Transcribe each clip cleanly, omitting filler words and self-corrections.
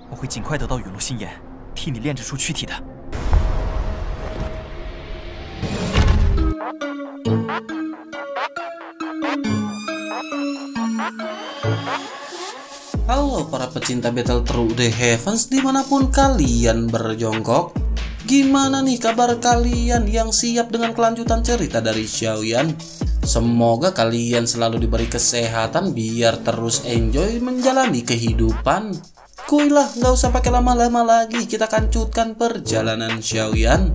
我会尽快得到陨落心炎，替你炼制出躯体的。 Halo para pecinta Battle Through the Heavens dimanapun kalian berjongkok. Gimana nih kabar kalian yang siap dengan kelanjutan cerita dari Xiaoyan? Semoga kalian selalu diberi kesehatan biar terus enjoy menjalani kehidupan. Kuilah, nggak usah pakai lama-lama lagi, kita lanjutkan perjalanan Xiaoyan.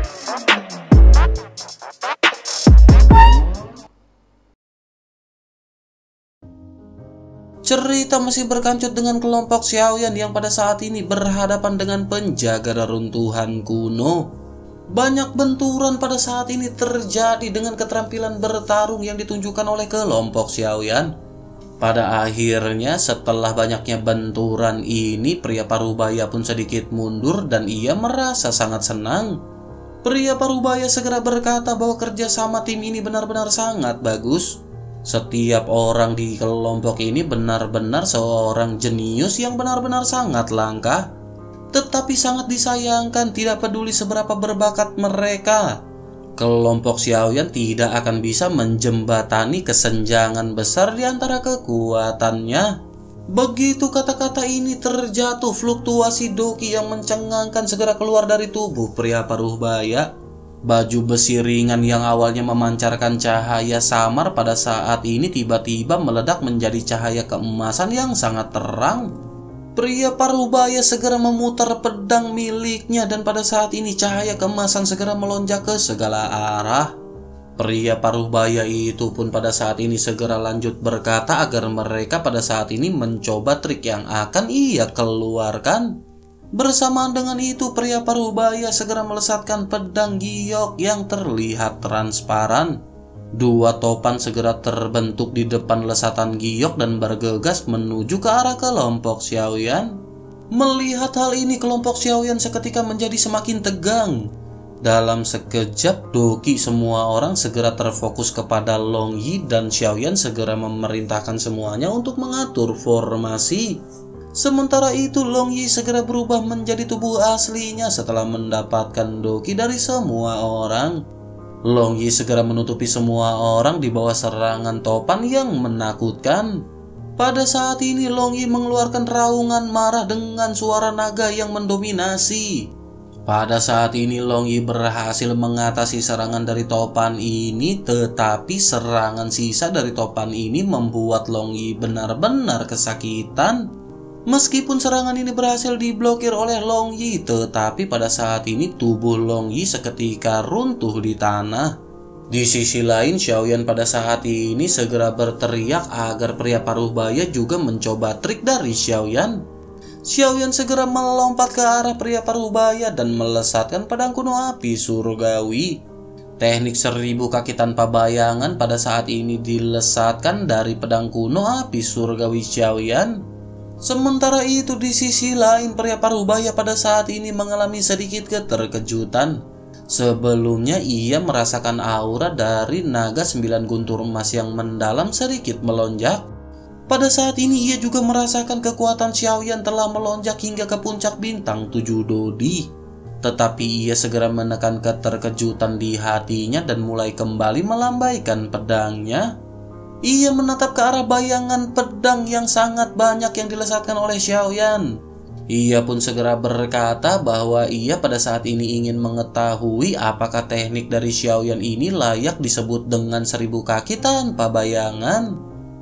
Cerita masih berkancut dengan kelompok Xiaoyan yang pada saat ini berhadapan dengan penjaga reruntuhan kuno. Banyak benturan pada saat ini terjadi dengan keterampilan bertarung yang ditunjukkan oleh kelompok Xiaoyan. Pada akhirnya setelah banyaknya benturan ini, pria Parubaya pun sedikit mundur dan ia merasa sangat senang. Pria Parubaya segera berkata bahwa kerjasama tim ini benar-benar sangat bagus. Setiap orang di kelompok ini benar-benar seorang jenius yang benar-benar sangat langka. Tetapi sangat disayangkan, tidak peduli seberapa berbakat mereka, kelompok Xiaoyan tidak akan bisa menjembatani kesenjangan besar di antara kekuatannya. Begitu kata-kata ini terjatuh, fluktuasi doki yang mencengangkan segera keluar dari tubuh pria Parubaya. Baju besi ringan yang awalnya memancarkan cahaya samar pada saat ini tiba-tiba meledak menjadi cahaya keemasan yang sangat terang. Pria Parubaya segera memutar pedang miliknya dan pada saat ini cahaya keemasan segera melonjak ke segala arah. Pria Parubaya itu pun pada saat ini segera lanjut berkata agar mereka pada saat ini mencoba trik yang akan ia keluarkan. Bersamaan dengan itu, pria Parubaya segera melesatkan pedang giok yang terlihat transparan. Dua topan segera terbentuk di depan lesatan giok dan bergegas menuju ke arah kelompok Xiaoyan. Melihat hal ini, kelompok Xiaoyan seketika menjadi semakin tegang. Dalam sekejap, doki semua orang segera terfokus kepada Long Yi dan Xiaoyan segera memerintahkan semuanya untuk mengatur formasi. Sementara itu, Long Yi segera berubah menjadi tubuh aslinya setelah mendapatkan doki dari semua orang. Long Yi segera menutupi semua orang di bawah serangan topan yang menakutkan. Pada saat ini, Long Yi mengeluarkan raungan marah dengan suara naga yang mendominasi. Pada saat ini, Long Yi berhasil mengatasi serangan dari topan ini, tetapi serangan sisa dari topan ini membuat Long Yi benar-benar kesakitan. Meskipun serangan ini berhasil diblokir oleh Long Yi, tetapi pada saat ini tubuh Long Yi seketika runtuh di tanah. Di sisi lain, Xiaoyan pada saat ini segera berteriak agar pria Parubaya juga mencoba trik dari Xiaoyan. Xiaoyan segera melompat ke arah pria Parubaya dan melesatkan pedang kuno api surgawi. Teknik 1000 kaki tanpa bayangan pada saat ini dilesatkan dari pedang kuno api surgawi Xiaoyan. Sementara itu di sisi lain, pria Parubaya pada saat ini mengalami sedikit keterkejutan. Sebelumnya ia merasakan aura dari naga 9 guntur emas yang mendalam sedikit melonjak. Pada saat ini ia juga merasakan kekuatan Xiaoyan telah melonjak hingga ke puncak bintang 7 dodi. Tetapi ia segera menekan keterkejutan di hatinya dan mulai kembali melambaikan pedangnya. Ia menatap ke arah bayangan pedang yang sangat banyak yang dilesatkan oleh Xiaoyan. Ia pun segera berkata bahwa ia pada saat ini ingin mengetahui apakah teknik dari Xiaoyan ini layak disebut dengan 1000 kaki tanpa bayangan.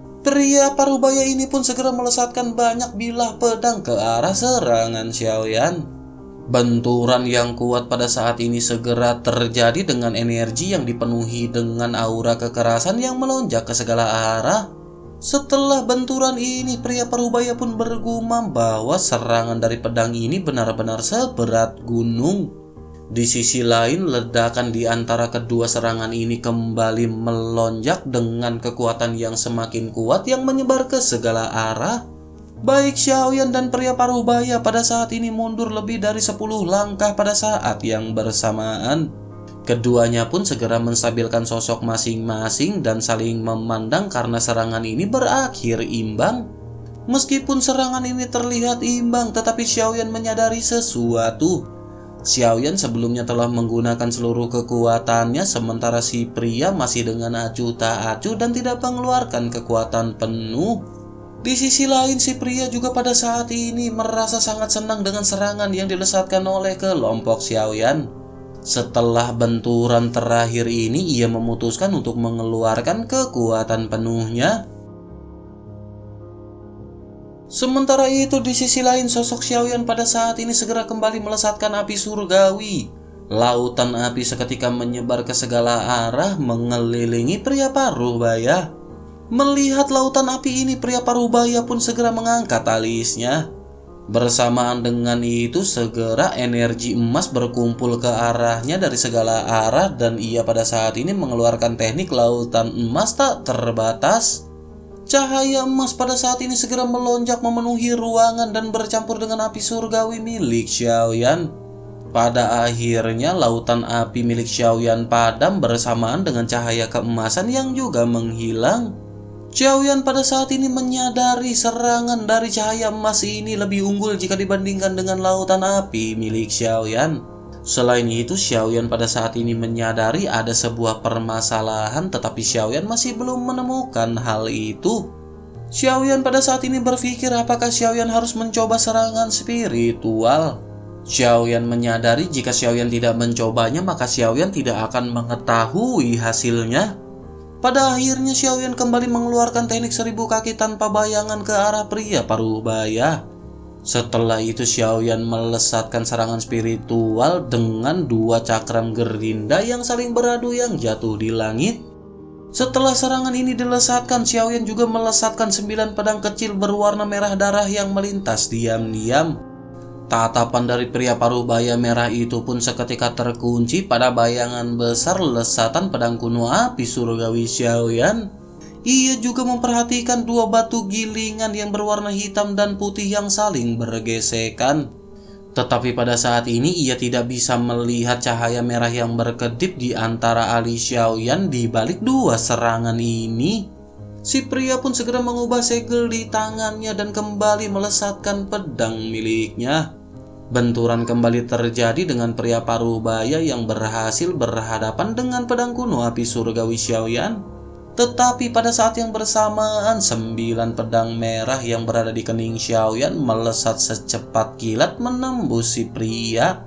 Pria Parubaya ini pun segera melesatkan banyak bilah pedang ke arah serangan Xiaoyan. Benturan yang kuat pada saat ini segera terjadi dengan energi yang dipenuhi dengan aura kekerasan yang melonjak ke segala arah. Setelah benturan ini, pria Parubaya pun bergumam bahwa serangan dari pedang ini benar-benar seberat gunung. Di sisi lain, ledakan di antara kedua serangan ini kembali melonjak dengan kekuatan yang semakin kuat yang menyebar ke segala arah. Baik Xiaoyan dan pria Parubaya pada saat ini mundur lebih dari 10 langkah pada saat yang bersamaan. Keduanya pun segera menstabilkan sosok masing-masing dan saling memandang karena serangan ini berakhir imbang. Meskipun serangan ini terlihat imbang, tetapi Xiaoyan menyadari sesuatu. Xiaoyan sebelumnya telah menggunakan seluruh kekuatannya, sementara si pria masih dengan acuh tak acuh dan tidak mengeluarkan kekuatan penuh. Di sisi lain, si pria juga pada saat ini merasa sangat senang dengan serangan yang dilesatkan oleh kelompok Xiaoyan. Setelah benturan terakhir ini, ia memutuskan untuk mengeluarkan kekuatan penuhnya. Sementara itu, di sisi lain, sosok Xiaoyan pada saat ini segera kembali melesatkan api surgawi. Lautan api seketika menyebar ke segala arah, mengelilingi pria Parubaya. Melihat lautan api ini, pria Parubaya pun segera mengangkat alisnya. Bersamaan dengan itu, segera energi emas berkumpul ke arahnya dari segala arah, dan ia pada saat ini mengeluarkan teknik lautan emas tak terbatas. Cahaya emas pada saat ini segera melonjak memenuhi ruangan dan bercampur dengan api surgawi milik Xiaoyan. Pada akhirnya, lautan api milik Xiaoyan padam bersamaan dengan cahaya keemasan yang juga menghilang. Xiaoyan pada saat ini menyadari serangan dari cahaya emas ini lebih unggul jika dibandingkan dengan lautan api milik Xiaoyan. Selain itu, Xiaoyan pada saat ini menyadari ada sebuah permasalahan, tetapi Xiaoyan masih belum menemukan hal itu. Xiaoyan pada saat ini berpikir apakah Xiaoyan harus mencoba serangan spiritual. Xiaoyan menyadari jika Xiaoyan tidak mencobanya, maka Xiaoyan tidak akan mengetahui hasilnya. Pada akhirnya, Xiaoyan kembali mengeluarkan teknik 1000 kaki tanpa bayangan ke arah pria Parubaya. Setelah itu, Xiaoyan melesatkan serangan spiritual dengan 2 cakram gerinda yang saling beradu yang jatuh di langit. Setelah serangan ini dilesatkan, Xiaoyan juga melesatkan 9 pedang kecil berwarna merah darah yang melintas diam-diam. Tatapan dari pria Parubaya merah itu pun seketika terkunci pada bayangan besar lesatan pedang kuno api surgawi Xiaoyan. Ia juga memperhatikan 2 batu gilingan yang berwarna hitam dan putih yang saling bergesekan. Tetapi pada saat ini ia tidak bisa melihat cahaya merah yang berkedip di antara alis Xiaoyan di balik 2 serangan ini. Si pria pun segera mengubah segel di tangannya dan kembali melesatkan pedang miliknya. Benturan kembali terjadi dengan pria Parubaya yang berhasil berhadapan dengan pedang kuno api surgawi Xiaoyan. Tetapi pada saat yang bersamaan, 9 pedang merah yang berada di kening Xiaoyan melesat secepat kilat menembus si pria.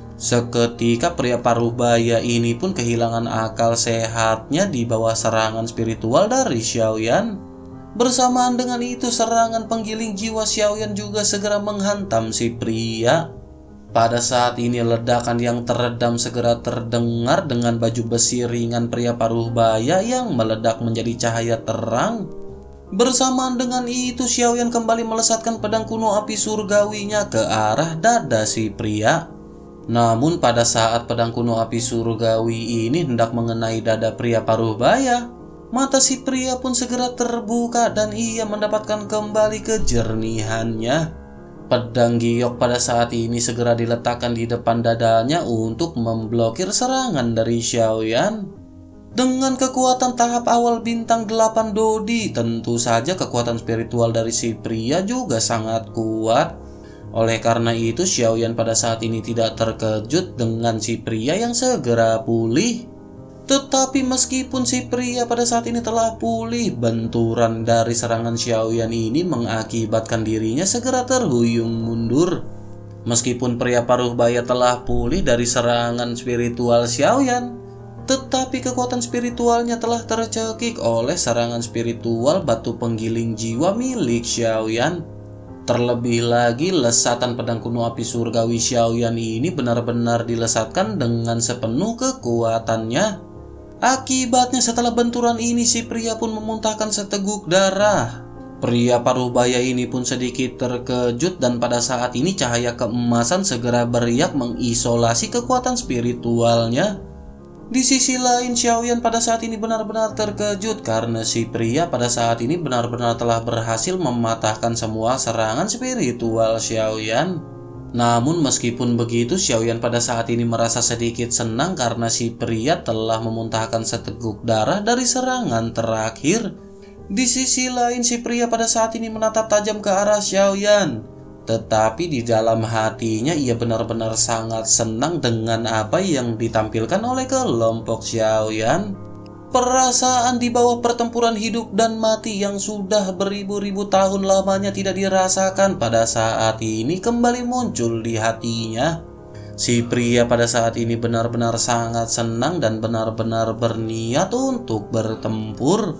Seketika pria Parubaya ini pun kehilangan akal sehatnya di bawah serangan spiritual dari Xiaoyan. Bersamaan dengan itu, serangan penggiling jiwa Xiaoyan juga segera menghantam si pria. Pada saat ini, ledakan yang teredam segera terdengar dengan baju besi ringan pria Parubaya yang meledak menjadi cahaya terang. Bersamaan dengan itu, Xiaoyan kembali melesatkan pedang kuno api surgawinya ke arah dada si pria. Namun pada saat pedang kuno api surgawi ini hendak mengenai dada pria Parubaya, mata si pria pun segera terbuka dan ia mendapatkan kembali kejernihannya. Pedang giok pada saat ini segera diletakkan di depan dadanya untuk memblokir serangan dari Xiaoyan. Dengan kekuatan tahap awal bintang 8 Dodi, tentu saja kekuatan spiritual dari si pria juga sangat kuat. Oleh karena itu, Xiaoyan pada saat ini tidak terkejut dengan si pria yang segera pulih. Tetapi meskipun si pria pada saat ini telah pulih, benturan dari serangan Xiaoyan ini mengakibatkan dirinya segera terhuyung mundur. Meskipun pria Parubaya telah pulih dari serangan spiritual Xiaoyan, tetapi kekuatan spiritualnya telah tercekik oleh serangan spiritual batu penggiling jiwa milik Xiaoyan. Terlebih lagi, lesatan pedang kuno api surgawi Xiaoyan ini benar-benar dilesatkan dengan sepenuh kekuatannya. Akibatnya setelah benturan ini, si pria pun memuntahkan seteguk darah. Pria Parubaya ini pun sedikit terkejut dan pada saat ini cahaya keemasan segera beriak mengisolasi kekuatan spiritualnya. Di sisi lain, Xiaoyan pada saat ini benar-benar terkejut karena si pria pada saat ini benar-benar telah berhasil mematahkan semua serangan spiritual Xiaoyan. Namun meskipun begitu, Xiaoyan pada saat ini merasa sedikit senang karena si pria telah memuntahkan seteguk darah dari serangan terakhir. Di sisi lain si pria pada saat ini menatap tajam ke arah Xiaoyan. Tetapi di dalam hatinya ia benar-benar sangat senang dengan apa yang ditampilkan oleh kelompok Xiaoyan. Perasaan di bawah pertempuran hidup dan mati yang sudah beribu-ribu tahun lamanya tidak dirasakan pada saat ini kembali muncul di hatinya. Si pria pada saat ini benar-benar sangat senang dan benar-benar berniat untuk bertempur.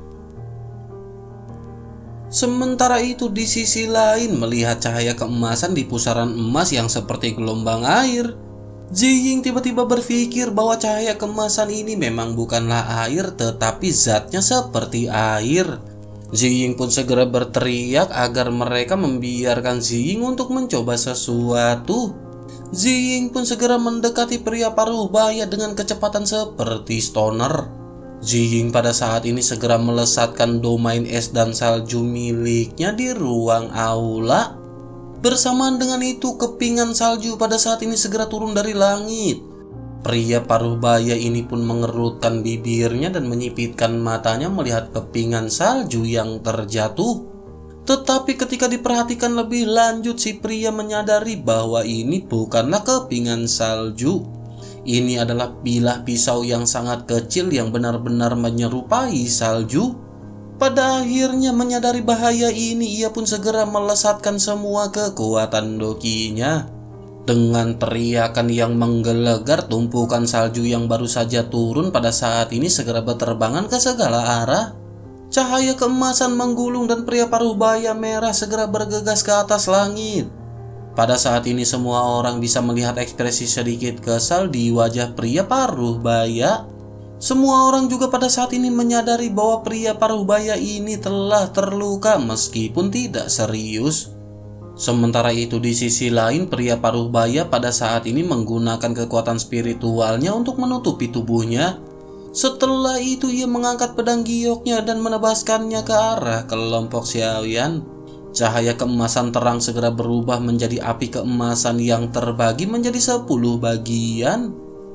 Sementara itu di sisi lain melihat cahaya keemasan di pusaran emas yang seperti gelombang air, Ziying tiba-tiba berpikir bahwa cahaya keemasan ini memang bukanlah air tetapi zatnya seperti air. Ziying pun segera berteriak agar mereka membiarkan Ziying untuk mencoba sesuatu. Ziying pun segera mendekati pria paruh baya dengan kecepatan seperti stoner. Ziying pada saat ini segera melesatkan domain es dan salju miliknya di ruang aula. Bersamaan dengan itu kepingan salju pada saat ini segera turun dari langit. Pria paruh baya ini pun mengerutkan bibirnya dan menyipitkan matanya melihat kepingan salju yang terjatuh. Tetapi ketika diperhatikan lebih lanjut si pria menyadari bahwa ini bukanlah kepingan salju. Ini adalah bilah pisau yang sangat kecil yang benar-benar menyerupai salju. Pada akhirnya menyadari bahaya ini, ia pun segera melesatkan semua kekuatan dokinya. Dengan teriakan yang menggelegar, tumpukan salju yang baru saja turun pada saat ini segera berterbangan ke segala arah. Cahaya keemasan menggulung dan pria paruh baya merah segera bergegas ke atas langit. Pada saat ini semua orang bisa melihat ekspresi sedikit kesal di wajah pria paruh baya. Semua orang juga pada saat ini menyadari bahwa pria paruh baya ini telah terluka meskipun tidak serius. Sementara itu di sisi lain pria paruh baya pada saat ini menggunakan kekuatan spiritualnya untuk menutupi tubuhnya. Setelah itu ia mengangkat pedang gioknya dan menebaskannya ke arah kelompok Xiaoyan. Cahaya keemasan terang segera berubah menjadi api keemasan yang terbagi menjadi 10 bagian.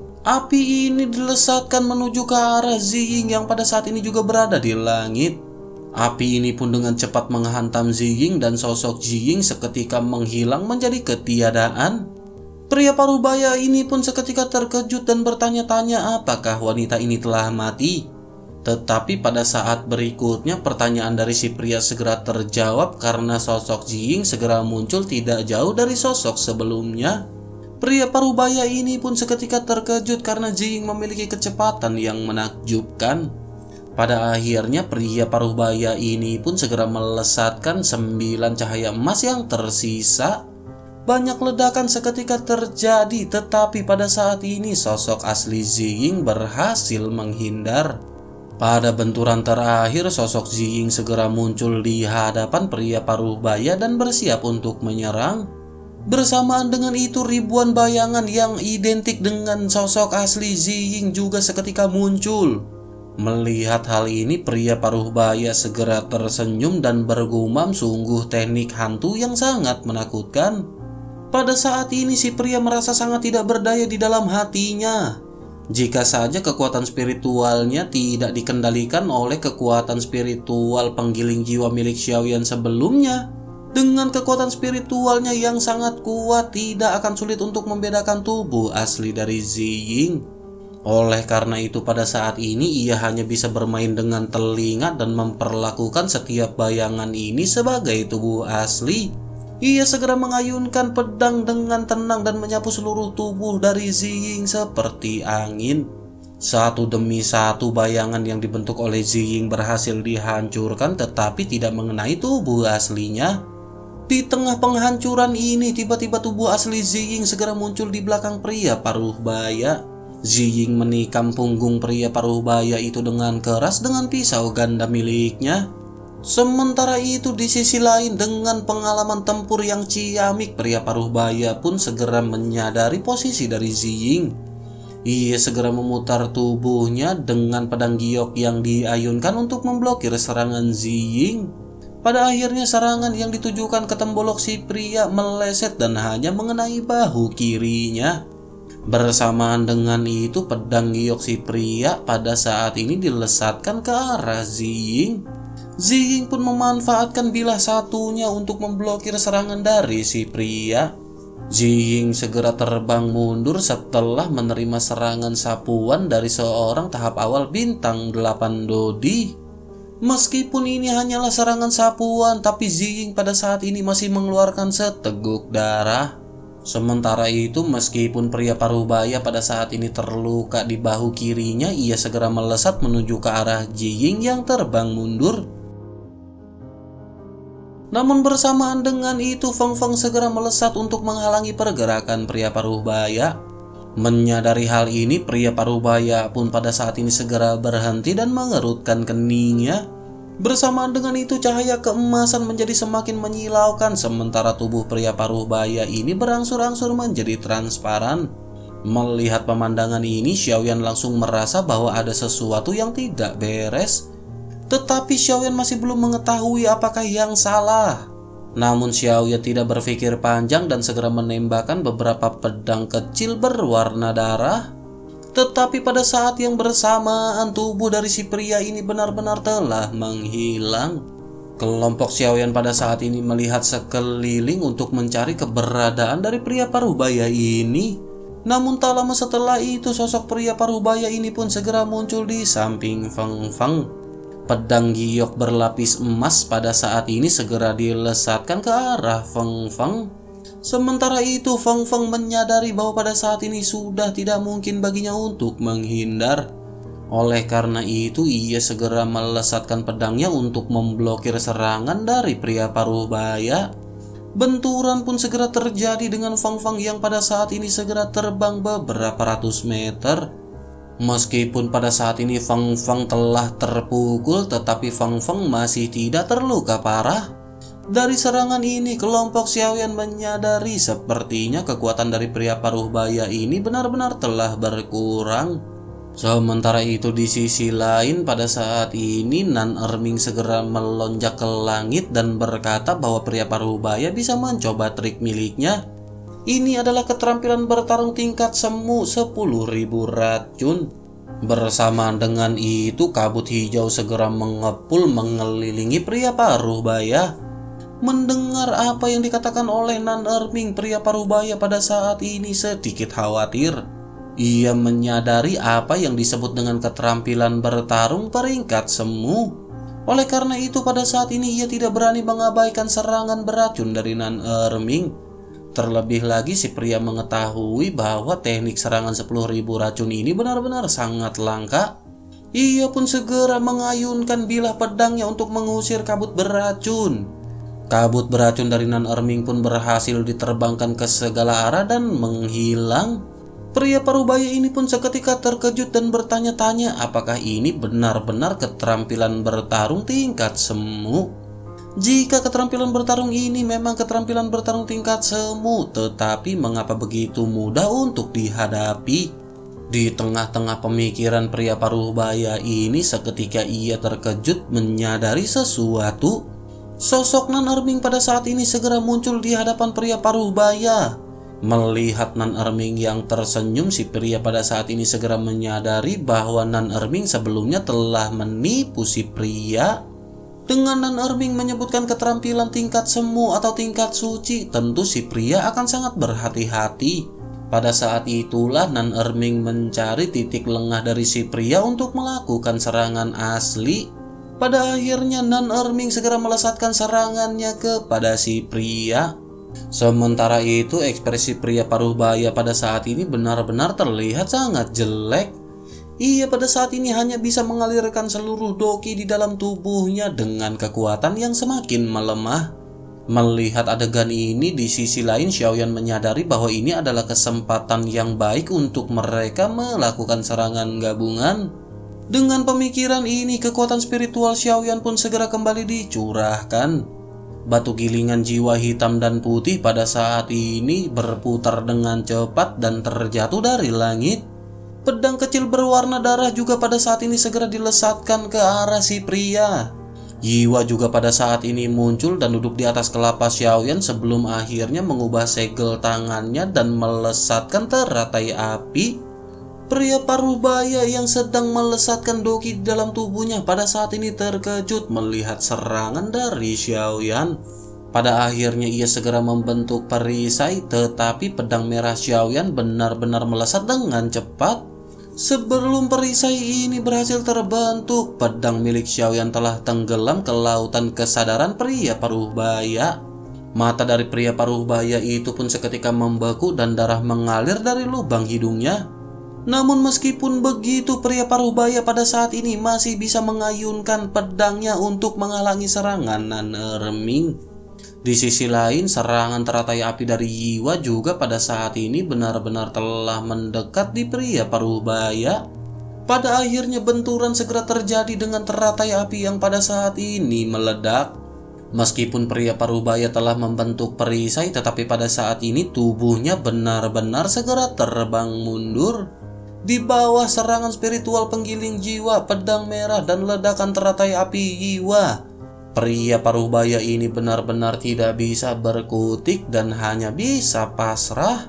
Api ini dilesatkan menuju ke arah Ziying yang pada saat ini juga berada di langit. Api ini pun dengan cepat menghantam Ziying dan sosok Ziying seketika menghilang menjadi ketiadaan. Pria paruh baya ini pun seketika terkejut dan bertanya-tanya apakah wanita ini telah mati. Tetapi pada saat berikutnya pertanyaan dari si pria segera terjawab karena sosok Ziying segera muncul tidak jauh dari sosok sebelumnya. Pria paruh baya ini pun seketika terkejut karena Ziying memiliki kecepatan yang menakjubkan. Pada akhirnya pria paruh baya ini pun segera melesatkan 9 cahaya emas yang tersisa. Banyak ledakan seketika terjadi tetapi pada saat ini sosok asli Ziying berhasil menghindar. Pada benturan terakhir, sosok Ziying segera muncul di hadapan pria paruh baya dan bersiap untuk menyerang. Bersamaan dengan itu, ribuan bayangan yang identik dengan sosok asli Ziying juga seketika muncul. Melihat hal ini, pria paruh baya segera tersenyum dan bergumam sungguh teknik hantu yang sangat menakutkan. Pada saat ini, si pria merasa sangat tidak berdaya di dalam hatinya. Jika saja kekuatan spiritualnya tidak dikendalikan oleh kekuatan spiritual penggiling jiwa milik Xiaoyan sebelumnya, dengan kekuatan spiritualnya yang sangat kuat tidak akan sulit untuk membedakan tubuh asli dari Ziying. Oleh karena itu pada saat ini ia hanya bisa bermain dengan telinga dan memperlakukan setiap bayangan ini sebagai tubuh asli. Ia segera mengayunkan pedang dengan tenang dan menyapu seluruh tubuh dari Ziying seperti angin. Satu demi satu bayangan yang dibentuk oleh Ziying berhasil dihancurkan tetapi tidak mengenai tubuh aslinya. Di tengah penghancuran ini tiba-tiba tubuh asli Ziying segera muncul di belakang pria paruh baya. Ziying menikam punggung pria paruh baya itu dengan keras dengan pisau ganda miliknya. Sementara itu di sisi lain dengan pengalaman tempur yang ciamik, pria paruh baya pun segera menyadari posisi dari Ziying. Ia segera memutar tubuhnya dengan pedang giok yang diayunkan untuk memblokir serangan Ziying. Pada akhirnya serangan yang ditujukan ke tembolok si pria meleset dan hanya mengenai bahu kirinya. Bersamaan dengan itu pedang giok si pria pada saat ini dilesatkan ke arah Ziying. Ziying pun memanfaatkan bilah satunya untuk memblokir serangan dari si pria. Ziying segera terbang mundur setelah menerima serangan sapuan dari seorang tahap awal bintang 8 Dodi. Meskipun ini hanyalah serangan sapuan, tapi Ziying pada saat ini masih mengeluarkan seteguk darah. Sementara itu, meskipun pria Parubaya pada saat ini terluka di bahu kirinya, ia segera melesat menuju ke arah Ziying yang terbang mundur. Namun bersamaan dengan itu, Feng Feng segera melesat untuk menghalangi pergerakan pria Parubaya. Menyadari hal ini, pria Parubaya pun pada saat ini segera berhenti dan mengerutkan keningnya. Bersamaan dengan itu, cahaya keemasan menjadi semakin menyilaukan, sementara tubuh pria Parubaya ini berangsur-angsur menjadi transparan. Melihat pemandangan ini, Xiaoyan langsung merasa bahwa ada sesuatu yang tidak beres. Tetapi Xiaoyan masih belum mengetahui apakah yang salah. Namun Xiaoyan tidak berpikir panjang dan segera menembakkan beberapa pedang kecil berwarna darah. Tetapi pada saat yang bersamaan, tubuh dari si pria ini benar-benar telah menghilang. Kelompok Xiaoyan pada saat ini melihat sekeliling untuk mencari keberadaan dari pria Parubaya ini. Namun tak lama setelah itu, sosok pria Parubaya ini pun segera muncul di samping Feng Feng. Pedang giok berlapis emas pada saat ini segera dilesatkan ke arah Feng Feng. Sementara itu, Feng Feng menyadari bahwa pada saat ini sudah tidak mungkin baginya untuk menghindar. Oleh karena itu, ia segera melesatkan pedangnya untuk memblokir serangan dari pria Parubaya. Benturan pun segera terjadi dengan Feng Feng yang pada saat ini segera terbang beberapa ratus meter. Meskipun pada saat ini Feng Feng telah terpukul, tetapi Feng Feng masih tidak terluka parah. Dari serangan ini, kelompok Xiaoyan menyadari sepertinya kekuatan dari pria Parubaya ini benar-benar telah berkurang. Sementara itu di sisi lain, pada saat ini Nan Erming segera melonjak ke langit dan berkata bahwa pria Parubaya bisa mencoba trik miliknya. Ini adalah keterampilan bertarung tingkat semu 10.000 racun. Bersamaan dengan itu, kabut hijau segera mengepul mengelilingi pria Parubaya. Mendengar apa yang dikatakan oleh Nan Erming, pria Parubaya pada saat ini sedikit khawatir. Ia menyadari apa yang disebut dengan keterampilan bertarung peringkat semu. Oleh karena itu, pada saat ini ia tidak berani mengabaikan serangan beracun dari Nan Erming. Terlebih lagi, si pria mengetahui bahwa teknik serangan 10.000 racun ini benar-benar sangat langka. Ia pun segera mengayunkan bilah pedangnya untuk mengusir kabut beracun. Kabut beracun dari Nan Erming pun berhasil diterbangkan ke segala arah dan menghilang. Pria Parubaya ini pun seketika terkejut dan bertanya-tanya apakah ini benar-benar keterampilan bertarung tingkat semu. Jika keterampilan bertarung ini memang keterampilan bertarung tingkat semu, tetapi mengapa begitu mudah untuk dihadapi? Di tengah-tengah pemikiran pria Parubaya ini, seketika ia terkejut menyadari sesuatu. Sosok Nan Erming pada saat ini segera muncul di hadapan pria Parubaya. Melihat Nan Erming yang tersenyum, si pria pada saat ini segera menyadari bahwa Nan Erming sebelumnya telah menipu si pria. Dengan Nan Erming menyebutkan keterampilan tingkat semu atau tingkat suci, tentu si pria akan sangat berhati-hati. Pada saat itulah Nan Erming mencari titik lengah dari si pria untuk melakukan serangan asli. Pada akhirnya Nan Erming segera melesatkan serangannya kepada si pria. Sementara itu, ekspresi pria Parubaya pada saat ini benar-benar terlihat sangat jelek. Ia pada saat ini hanya bisa mengalirkan seluruh doki di dalam tubuhnya dengan kekuatan yang semakin melemah. Melihat adegan ini, di sisi lain Xiaoyan menyadari bahwa ini adalah kesempatan yang baik untuk mereka melakukan serangan gabungan. Dengan pemikiran ini, kekuatan spiritual Xiaoyan pun segera kembali dicurahkan. Batu gilingan jiwa hitam dan putih pada saat ini berputar dengan cepat dan terjatuh dari langit. Pedang kecil berwarna darah juga pada saat ini segera dilesatkan ke arah si pria. Jiwa juga pada saat ini muncul dan duduk di atas kelapa Xiaoyan sebelum akhirnya mengubah segel tangannya dan melesatkan teratai api. Pria paruh baya yang sedang melesatkan doki di dalam tubuhnya pada saat ini terkejut melihat serangan dari Xiaoyan. Pada akhirnya ia segera membentuk perisai, tetapi pedang merah Xiaoyan benar-benar melesat dengan cepat. Sebelum perisai ini berhasil terbentuk, pedang milik Xiaoyan telah tenggelam ke lautan kesadaran pria paruh baya. Mata dari pria paruh baya itu pun seketika membeku dan darah mengalir dari lubang hidungnya. Namun meskipun begitu, pria paruh baya pada saat ini masih bisa mengayunkan pedangnya untuk menghalangi serangan Nan Erming. Di sisi lain, serangan teratai api dari Yiwa juga pada saat ini benar-benar telah mendekat di pria paruh baya. Pada akhirnya benturan segera terjadi dengan teratai api yang pada saat ini meledak. Meskipun pria paruh baya telah membentuk perisai, tetapi pada saat ini tubuhnya benar-benar segera terbang mundur. Di bawah serangan spiritual penggiling jiwa, pedang merah, dan ledakan teratai api Yiwa, pria paruh baya ini benar-benar tidak bisa berkutik dan hanya bisa pasrah.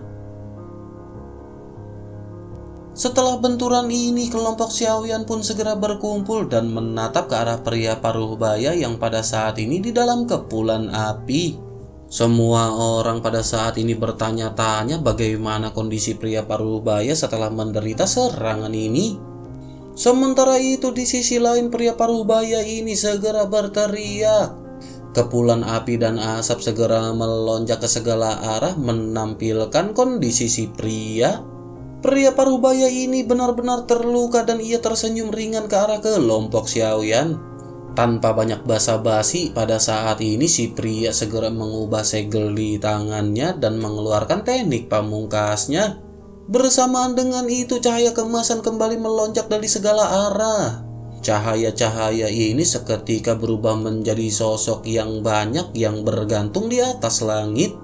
Setelah benturan ini, kelompok Xiaoyan pun segera berkumpul dan menatap ke arah pria paruh baya yang pada saat ini di dalam kepulan api. Semua orang pada saat ini bertanya-tanya bagaimana kondisi pria paruh baya setelah menderita serangan ini. Sementara itu di sisi lain, pria paruh baya ini segera berteriak. Kepulan api dan asap segera melonjak ke segala arah menampilkan kondisi si pria. Pria paruh baya ini benar-benar terluka dan ia tersenyum ringan ke arah kelompok Xiaoyan. Tanpa banyak basa-basi, pada saat ini si pria segera mengubah segel di tangannya dan mengeluarkan teknik pamungkasnya. Bersamaan dengan itu, cahaya keemasan kembali melonjak dari segala arah. Cahaya-cahaya ini seketika berubah menjadi sosok yang banyak yang bergantung di atas langit.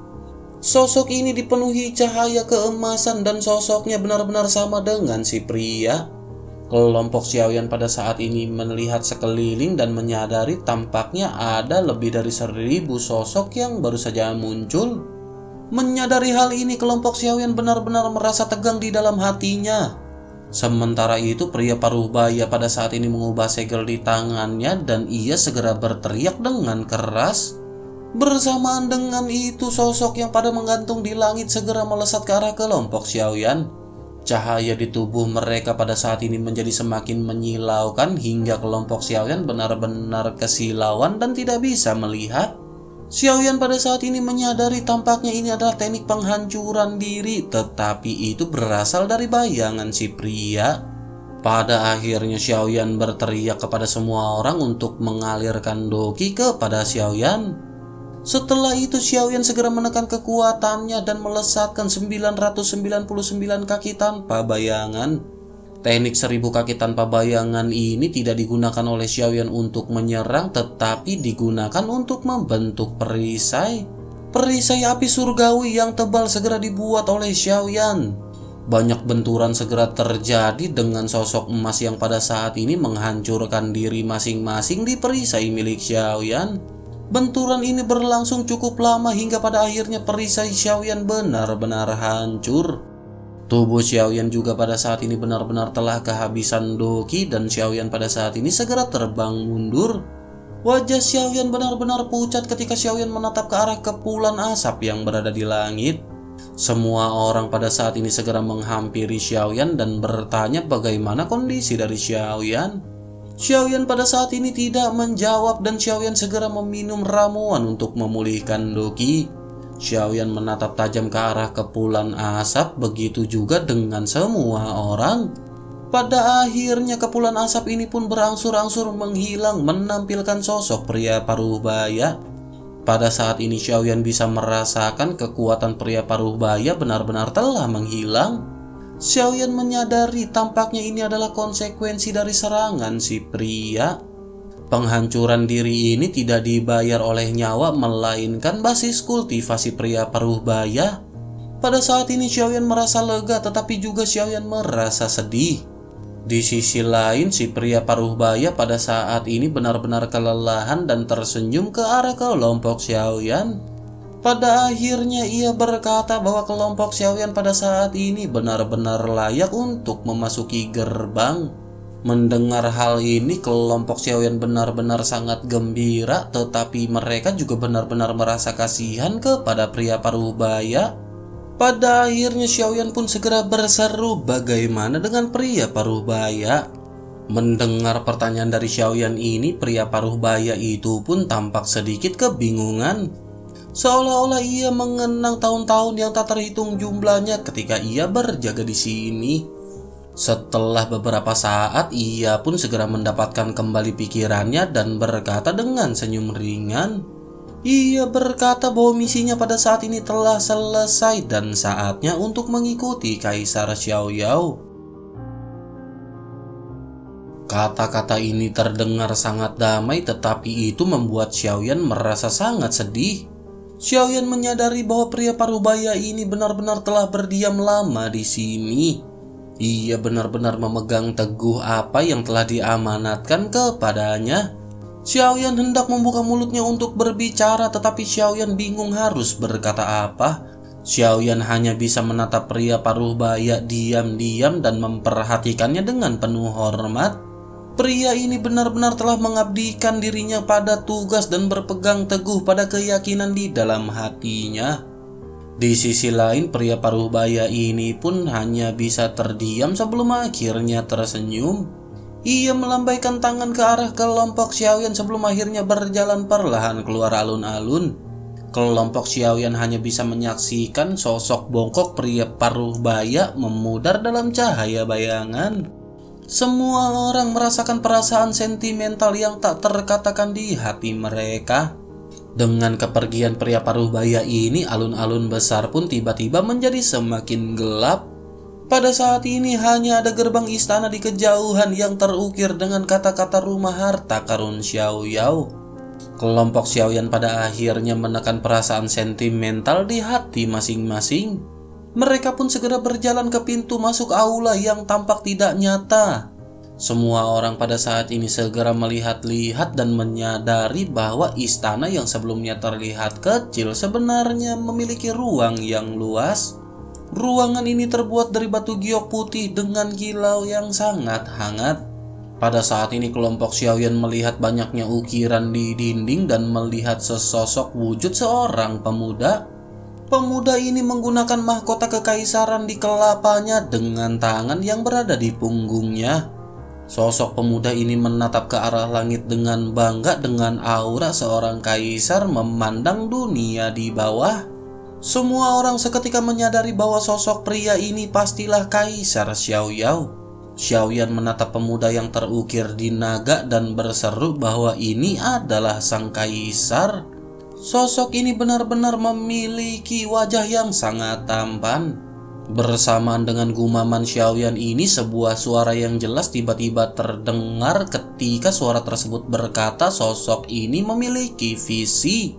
Sosok ini dipenuhi cahaya keemasan dan sosoknya benar-benar sama dengan si pria. Kelompok Xiaoyan pada saat ini melihat sekeliling dan menyadari tampaknya ada lebih dari 1000 sosok yang baru saja muncul. Menyadari hal ini, kelompok Xiaoyan benar-benar merasa tegang di dalam hatinya. Sementara itu, pria paruh baya pada saat ini mengubah segel di tangannya dan ia segera berteriak dengan keras. Bersamaan dengan itu, sosok yang pada menggantung di langit segera melesat ke arah kelompok Xiaoyan. Cahaya di tubuh mereka pada saat ini menjadi semakin menyilaukan hingga kelompok Xiaoyan benar-benar kesilauan dan tidak bisa melihat. Xiaoyan pada saat ini menyadari tampaknya ini adalah teknik penghancuran diri, tetapi itu berasal dari bayangan si pria. Pada akhirnya Xiaoyan berteriak kepada semua orang untuk mengalirkan doki kepada Xiaoyan. Setelah itu Xiaoyan segera menekan kekuatannya dan melesatkan 999 kaki tanpa bayangan. Teknik 1000 kaki tanpa bayangan ini tidak digunakan oleh Xiaoyan untuk menyerang, tetapi digunakan untuk membentuk perisai. Perisai api surgawi yang tebal segera dibuat oleh Xiaoyan. Banyak benturan segera terjadi dengan sosok emas yang pada saat ini menghancurkan diri masing-masing di perisai milik Xiaoyan. Benturan ini berlangsung cukup lama hingga pada akhirnya perisai Xiaoyan benar-benar hancur. Tubuh Xiaoyan juga pada saat ini benar-benar telah kehabisan doki dan Xiaoyan pada saat ini segera terbang mundur. Wajah Xiaoyan benar-benar pucat ketika Xiaoyan menatap ke arah kepulan asap yang berada di langit. Semua orang pada saat ini segera menghampiri Xiaoyan dan bertanya bagaimana kondisi dari Xiaoyan. Xiaoyan pada saat ini tidak menjawab dan Xiaoyan segera meminum ramuan untuk memulihkan doki. Xiaoyan menatap tajam ke arah kepulan asap, begitu juga dengan semua orang. Pada akhirnya kepulan asap ini pun berangsur-angsur menghilang menampilkan sosok pria paruh baya. Pada saat ini Xiaoyan bisa merasakan kekuatan pria paruh baya benar-benar telah menghilang. Xiaoyan menyadari tampaknya ini adalah konsekuensi dari serangan si pria. Penghancuran diri ini tidak dibayar oleh nyawa, melainkan basis kultivasi pria paruh baya. Pada saat ini Xiaoyan merasa lega, tetapi juga Xiaoyan merasa sedih. Di sisi lain, si pria paruh baya pada saat ini benar-benar kelelahan dan tersenyum ke arah kelompok Xiaoyan. Pada akhirnya ia berkata bahwa kelompok Xiaoyan pada saat ini benar-benar layak untuk memasuki gerbang. Mendengar hal ini, kelompok Xiaoyan benar-benar sangat gembira, tetapi mereka juga benar-benar merasa kasihan kepada pria paruh baya. Pada akhirnya Xiaoyan pun segera berseru, bagaimana dengan pria paruh baya? Mendengar pertanyaan dari Xiaoyan ini, pria paruh baya itu pun tampak sedikit kebingungan. Seolah-olah ia mengenang tahun-tahun yang tak terhitung jumlahnya ketika ia berjaga di sini. Setelah beberapa saat, ia pun segera mendapatkan kembali pikirannya dan berkata dengan senyum ringan. Ia berkata bahwa misinya pada saat ini telah selesai dan saatnya untuk mengikuti Kaisar Xiaoyao. Kata-kata ini terdengar sangat damai, tetapi itu membuat Xiaoyan merasa sangat sedih. Xiaoyan menyadari bahwa pria parubaya ini benar-benar telah berdiam lama di sini. Ia benar-benar memegang teguh apa yang telah diamanatkan kepadanya. Xiaoyan hendak membuka mulutnya untuk berbicara, tetapi Xiaoyan bingung harus berkata apa. Xiaoyan hanya bisa menatap pria parubaya diam-diam dan memperhatikannya dengan penuh hormat. Pria ini benar-benar telah mengabdikan dirinya pada tugas dan berpegang teguh pada keyakinan di dalam hatinya. Di sisi lain, pria parubaya ini pun hanya bisa terdiam sebelum akhirnya tersenyum. Ia melambaikan tangan ke arah kelompok Xiaoyan sebelum akhirnya berjalan perlahan keluar alun-alun. Kelompok Xiaoyan hanya bisa menyaksikan sosok bongkok pria parubaya memudar dalam cahaya bayangan. Semua orang merasakan perasaan sentimental yang tak terkatakan di hati mereka. Dengan kepergian pria parubaya ini, alun-alun besar pun tiba-tiba menjadi semakin gelap. Pada saat ini hanya ada gerbang istana di kejauhan yang terukir dengan kata-kata rumah harta karun Xiaoyao. Kelompok Xiaoyan pada akhirnya menekan perasaan sentimental di hati masing-masing. Mereka pun segera berjalan ke pintu masuk aula yang tampak tidak nyata. Semua orang pada saat ini segera melihat-lihat dan menyadari bahwa istana yang sebelumnya terlihat kecil sebenarnya memiliki ruang yang luas. Ruangan ini terbuat dari batu giok putih dengan kilau yang sangat hangat. Pada saat ini kelompok Xiaoyan melihat banyaknya ukiran di dinding dan melihat sesosok wujud seorang pemuda. Pemuda ini menggunakan mahkota kekaisaran di kelapanya dengan tangan yang berada di punggungnya. Sosok pemuda ini menatap ke arah langit dengan bangga dengan aura seorang kaisar memandang dunia di bawah. Semua orang seketika menyadari bahwa sosok pria ini pastilah Kaisar Xiaoyao. Xiaoyan menatap pemuda yang terukir di naga dan berseru bahwa ini adalah sang kaisar. Sosok ini benar-benar memiliki wajah yang sangat tampan. Bersamaan dengan gumaman Xiaoyan ini, sebuah suara yang jelas tiba-tiba terdengar ketika suara tersebut berkata sosok ini memiliki visi.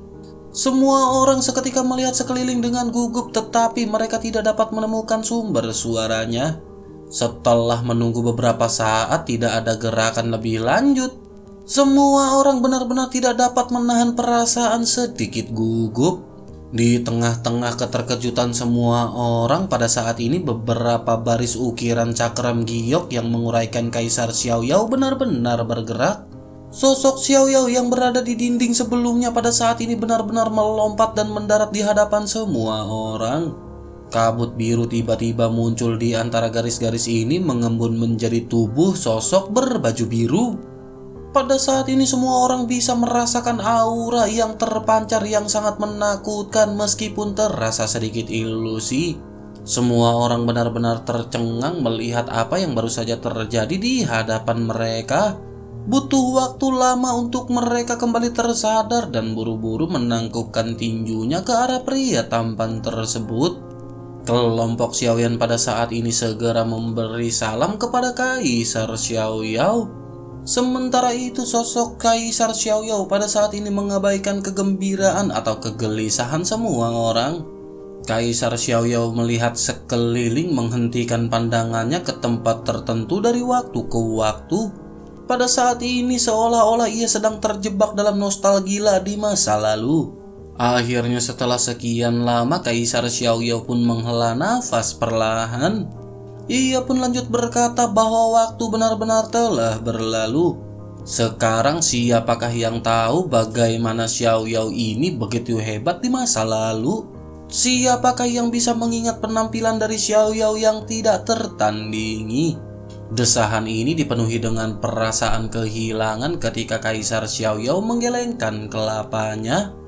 Semua orang seketika melihat sekeliling dengan gugup, tetapi mereka tidak dapat menemukan sumber suaranya. Setelah menunggu beberapa saat tidak ada gerakan lebih lanjut, semua orang benar-benar tidak dapat menahan perasaan sedikit gugup. Di tengah-tengah keterkejutan semua orang pada saat ini, beberapa baris ukiran cakram giok yang menguraikan Kaisar Xiaoyao benar-benar bergerak. Sosok Xiaoyao yang berada di dinding sebelumnya pada saat ini benar-benar melompat dan mendarat di hadapan semua orang. Kabut biru tiba-tiba muncul di antara garis-garis ini mengembun menjadi tubuh sosok berbaju biru. Pada saat ini semua orang bisa merasakan aura yang terpancar yang sangat menakutkan meskipun terasa sedikit ilusi. Semua orang benar-benar tercengang melihat apa yang baru saja terjadi di hadapan mereka. Butuh waktu lama untuk mereka kembali tersadar dan buru-buru menangkupkan tinjunya ke arah pria tampan tersebut. Kelompok Xiaoyan pada saat ini segera memberi salam kepada Kaisar Xiaoyao. Sementara itu sosok Kaisar Xiaoyao pada saat ini mengabaikan kegembiraan atau kegelisahan semua orang. Kaisar Xiaoyao melihat sekeliling, menghentikan pandangannya ke tempat tertentu dari waktu ke waktu. Pada saat ini seolah-olah ia sedang terjebak dalam nostalgia di masa lalu. Akhirnya setelah sekian lama Kaisar Xiaoyao pun menghela nafas perlahan. Ia pun lanjut berkata bahwa waktu benar-benar telah berlalu. Sekarang siapakah yang tahu bagaimana Xiaoyao ini begitu hebat di masa lalu? Siapakah yang bisa mengingat penampilan dari Xiaoyao yang tidak tertandingi? Desahan ini dipenuhi dengan perasaan kehilangan ketika Kaisar Xiaoyao menggelengkan kelapanya.